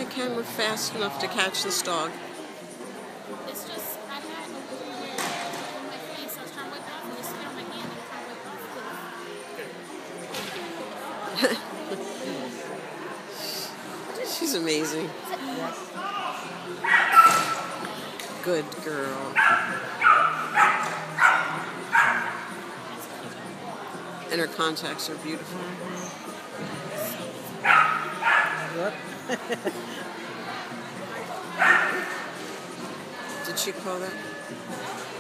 camera fast enough to catch this dog. It's just, I had a little bit on my face. I was trying to wipe it off and it spit on my hand and I'm trying to wipe it off. She's amazing. Good girl. And her contacts are beautiful. Yep. Did she call that?